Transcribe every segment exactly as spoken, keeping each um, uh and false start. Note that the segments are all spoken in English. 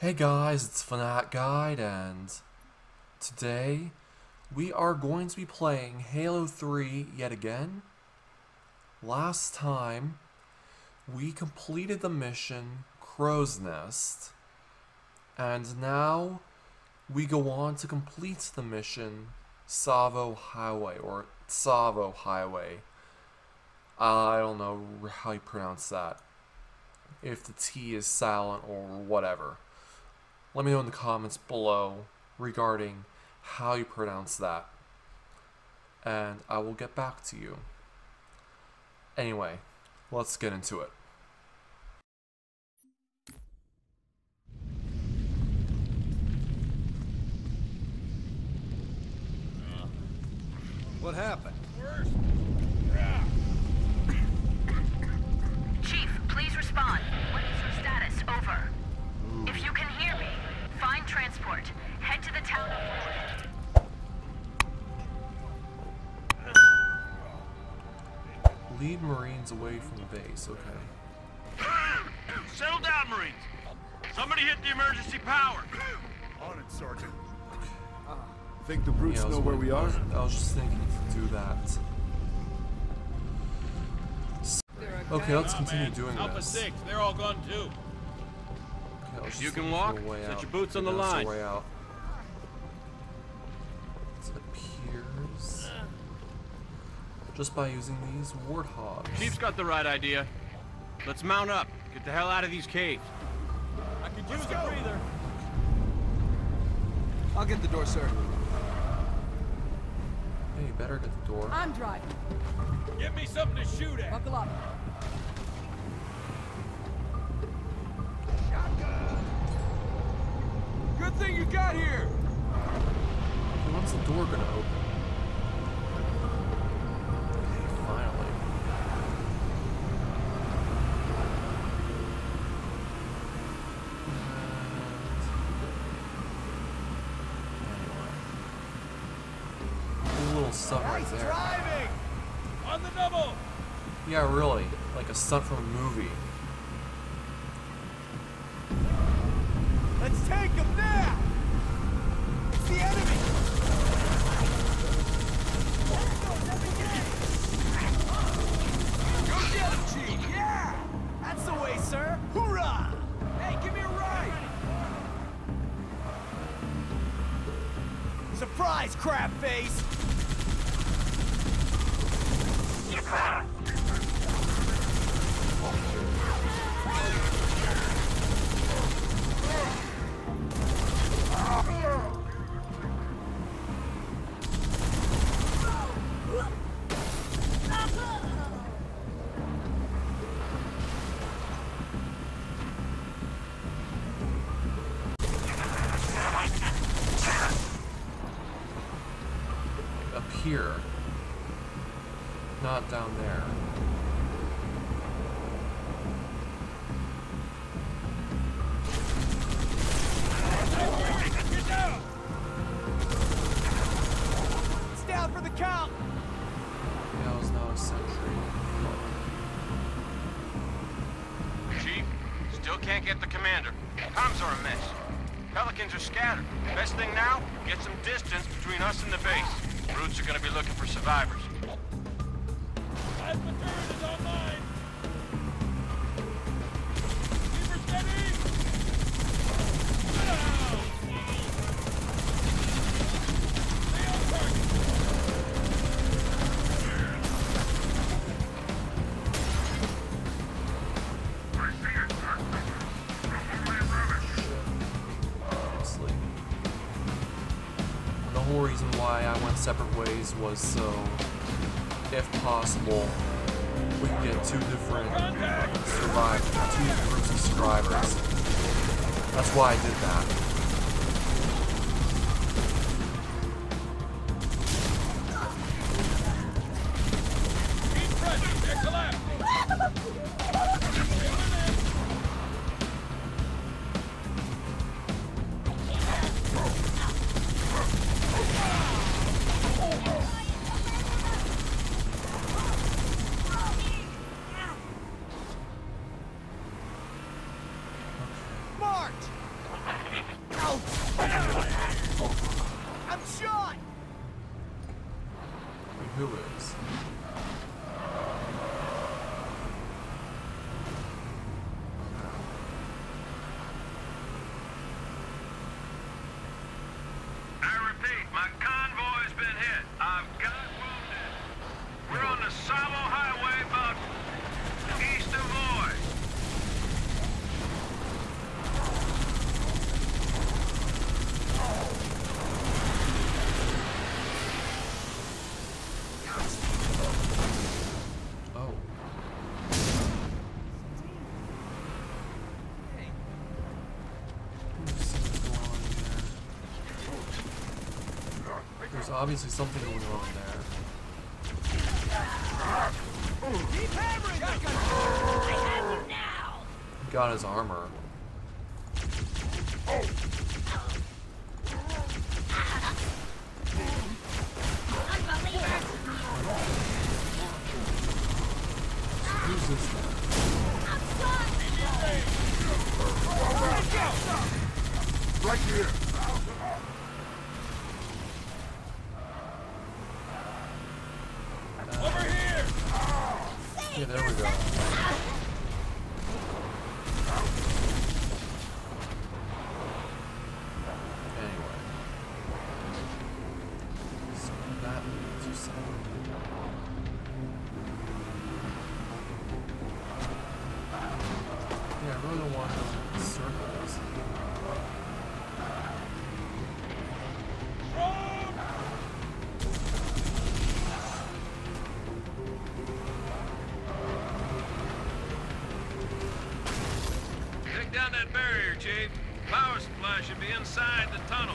Hey guys, it's FanaticGuide, and today we are going to be playing Halo three yet again. Last time we completed the mission Crow's Nest, and now we go on to complete the mission Tsavo Highway, or Tsavo Highway. I don't know how you pronounce that, if the T is silent or whatever. Let me know in the comments below regarding how you pronounce that, and I will get back to you. Anyway, let's get into it. What happened? Chief, please respond. What is your status? Over. Ooh. If you can hear me, find transport. Head to the town of... Lead Marines away from the base, okay. Settle down, Marines. Somebody hit the emergency power. On it, Sergeant. Think the brutes yeah, know where we are? I was just thinking to do that. Okay, let's continue doing Alpha this. six, they're all gone too. Okay, let's You just can look walk. for a way Set out. your boots on the That's line. Way out. It appears just by using these warthogs. Chief's got the right idea. Let's mount up. Get the hell out of these caves. I could use a breather. I'll get the door, sir. Hey, you better get the door. I'm driving. Give me something to shoot at. Buckle up. Good thing you got here. Okay, when's the door gonna open? Okay, finally. And... little stuff right there. Driving. On the double. Yeah, really. Like a stunt from a movie. Let's take them now. It's the enemy. Go get him, Chief. Yeah. That's the way, sir. Hoorah. Hey, give me a ride. Surprise, crab face. Up here. Not down there. Get down. It's down for the count. Yeah, I was not a sentry. Chief, still can't get the commander. Comms are a mess. Pelicans are scattered. Best thing now, get some distance between us and the base. Brutes are gonna be looking for survivors. Plasma turret is online. Keep her steady. Down. Stay on target. Obviously. The whole reason why I went separate ways was so, if possible, we can get two different survive two different subscribers. That's why I did that. Keep pressing. They're collapsing. So obviously something going on there. Keep hammering them! I have you now! He got his armor. Who's this guy? Right here. Over here! Yeah, there we go. Anyway. So that means you said. Yeah, I really don't want to go in circles. Take down that barrier, Chief. Power supply should be inside the tunnel.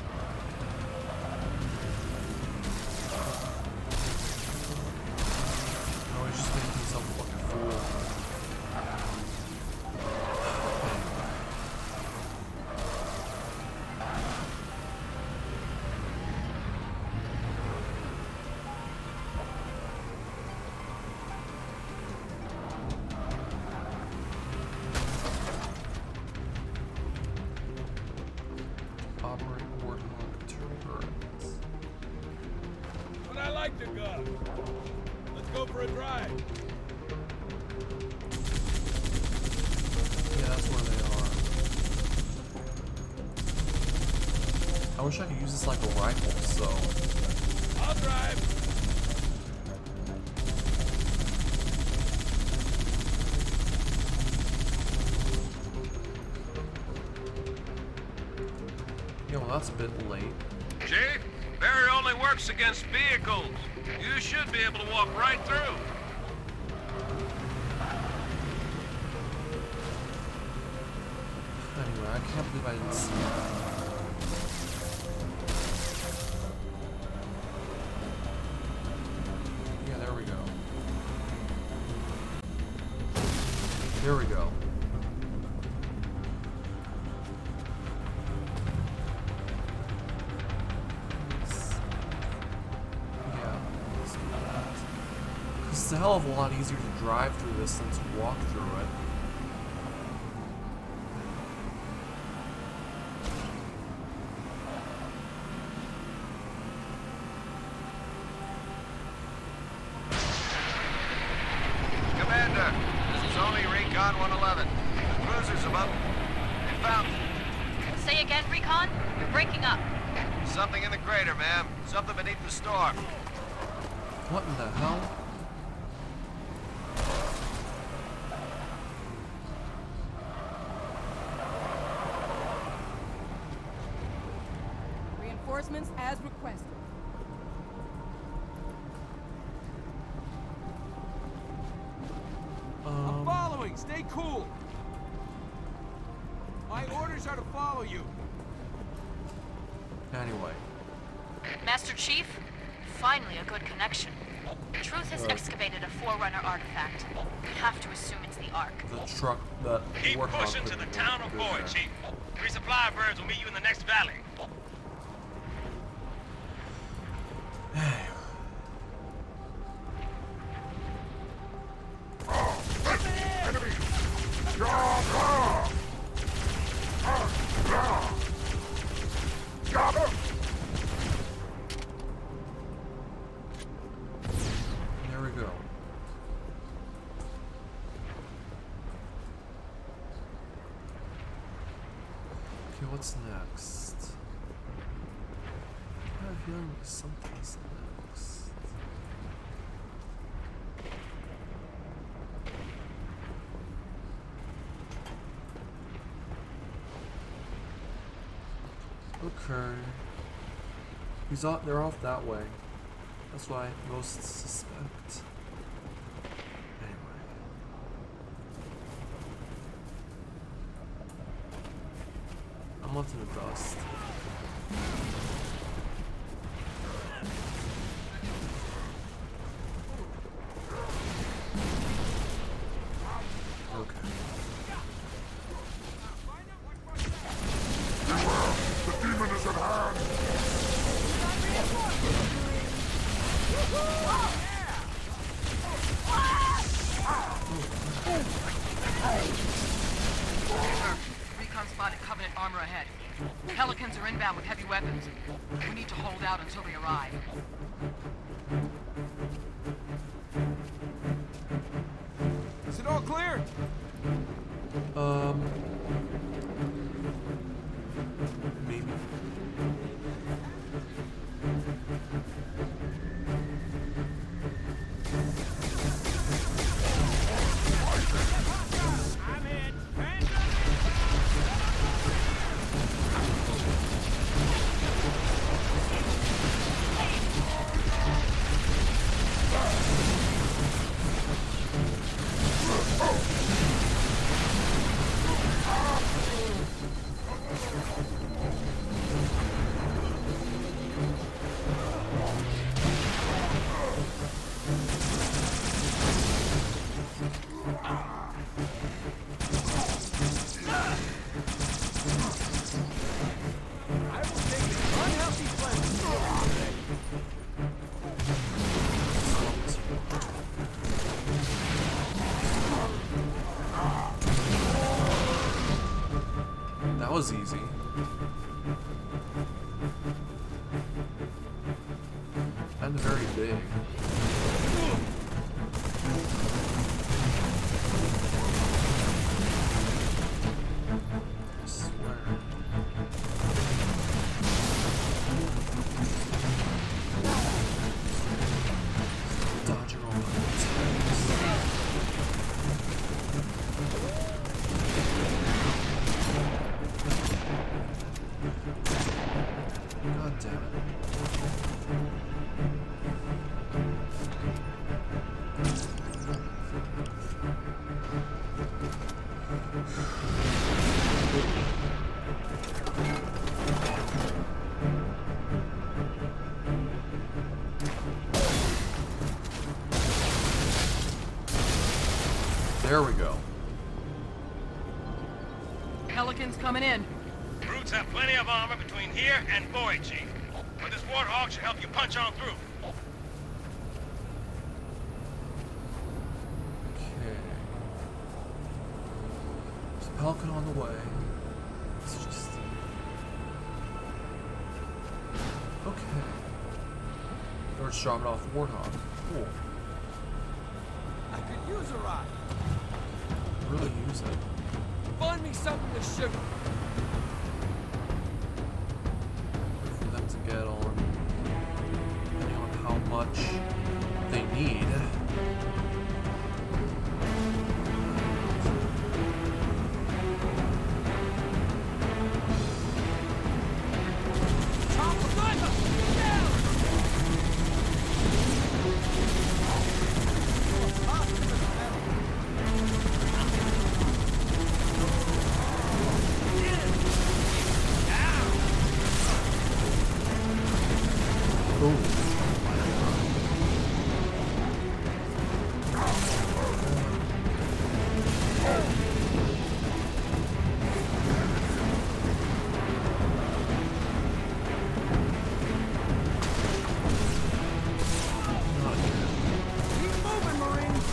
No, he's just making himself a fucking fool. Operate warthog turrets. But I like the gun. Let's go for a drive. Yeah, that's where they are. I wish I could use this like a rifle, so. I'll drive. Yeah, well, that's a bit late. Chief, barrier only works against vehicles. You should be able to walk right through. Anyway, I can't believe I didn't see that. Yeah, there we go. There we go. Yeah, let's do that. It's a hell of a lot easier to drive through this than to walk through it. Commander, this is only Recon one eleven. The cruiser's above. They found it. Say again, Recon? You're breaking up. Something in the crater, ma'am. Something beneath the storm. What in the hell? Reinforcements as requested. I'm Um, following. Stay cool. My orders are to follow you. anyway. Master Chief, finally a good connection. Truth has Right. excavated a Forerunner artifact. We have to assume it's the Ark. The truck that Keep Warthog pushing to couldn't the really town of do Boyd, there. Chief. Resupply birds will meet you in the next valley. There we go. Okay, what's next? I have a feeling something's next. Okay. He's off, they're off that way. That's what I most suspect. Anyway. I'm left in the dust. Okay. Beware! The demon is at hand! Recon spotted Covenant armor ahead. Pelicans are inbound with heavy weapons. We need to hold out until they arrive. Is it all clear? Um. Maybe. I'm in. I will take an unhealthy pleasure today. That was easy. And very big. I swear. Dodging all my attacks. God damn it. There we go. Pelicans coming in. Brutes have plenty of armor between here and Void, Chief. But this Warthog should help you punch on through. Okay. There's a Pelican on the way. It's just... Okay. They're just dropping off the Warthog. Cool. I could use a ride. Really use it. Find me something to shoot. For them to get on, depending on how much they need. Top of driver! Down! Keep moving, Marine!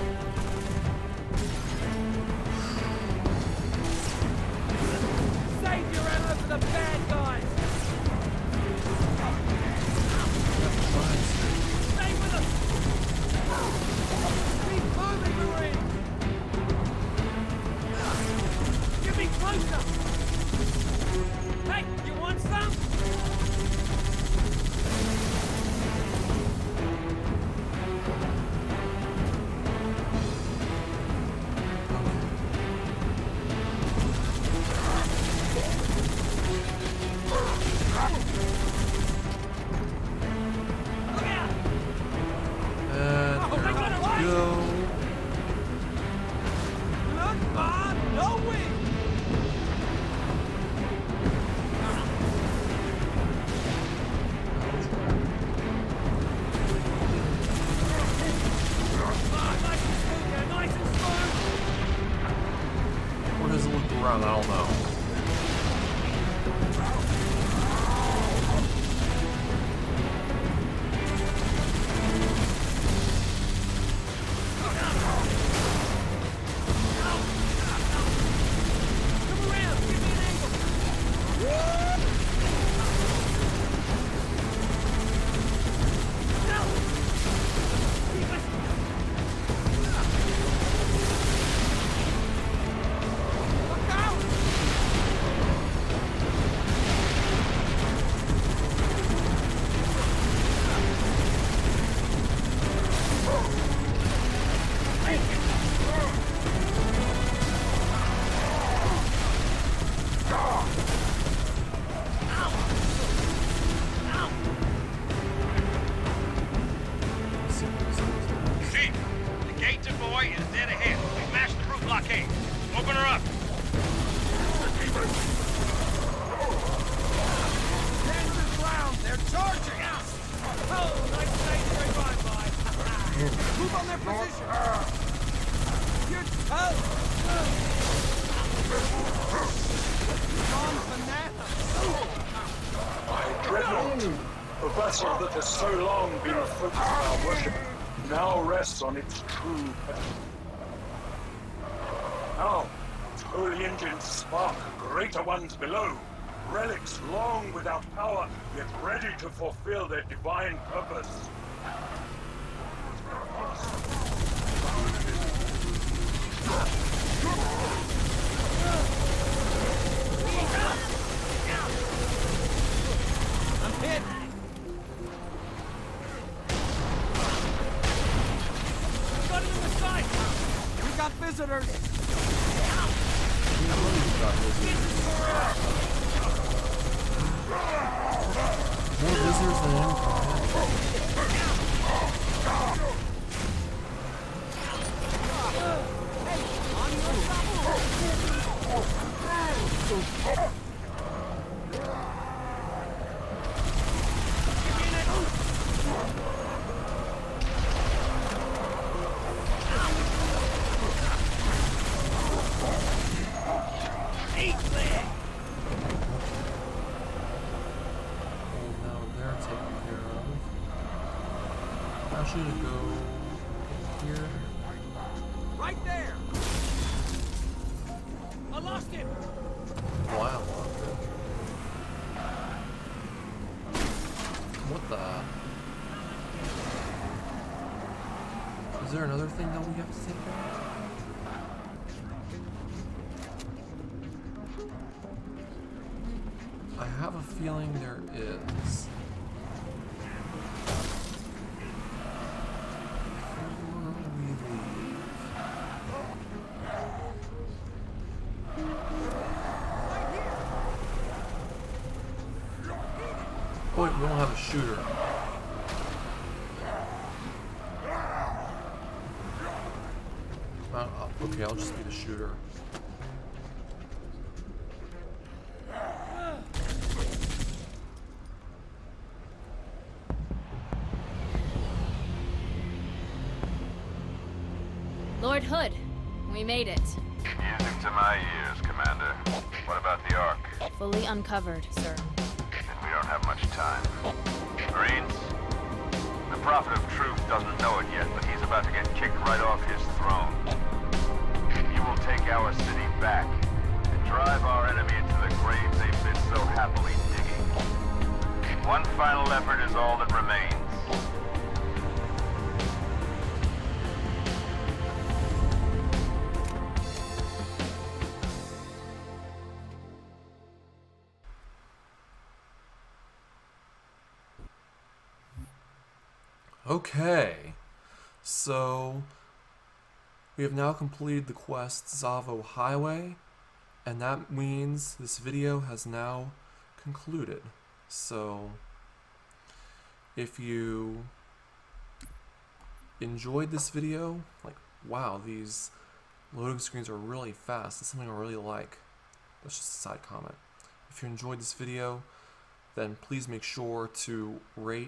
Save your ammo for the bad guys! Stay with us! Keep moving, Marine! Get me closer! Hey, you want some? Look out! And Oh, they got there away! we go. Look, Bob, no wing! around, I don't know. The vessel that has so long been the focus of our worship now rests on its true pedestal. Now, its holy engines spark greater ones below, relics long without power, yet ready to fulfill their divine purpose. I'm hit! Got it in the sight! We got visitors! More visitors than anything. Is there another thing that we have to take care of? I have a feeling there is. Before we leave. Oh wait, we don't have a shooter. Uh, okay, I'll just be the shooter. Lord Hood, we made it. Music to my ears, Commander. What about the Ark? Fully uncovered, sir. Then we don't have much time. Marines? The Prophet of Truth doesn't know it yet, but he's about to get kicked right off his throne. You will take our city back and drive our enemy into the grave they've been so happily digging. One final effort is all that remains. Okay, so we have now completed the quest Tsavo Highway, and that means this video has now concluded. So if you enjoyed this video, like, wow, these loading screens are really fast, that's something I really like. That's just a side comment. If you enjoyed this video, then please make sure to rate,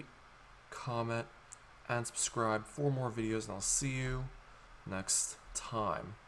comment, and subscribe for more videos, and I'll see you next time.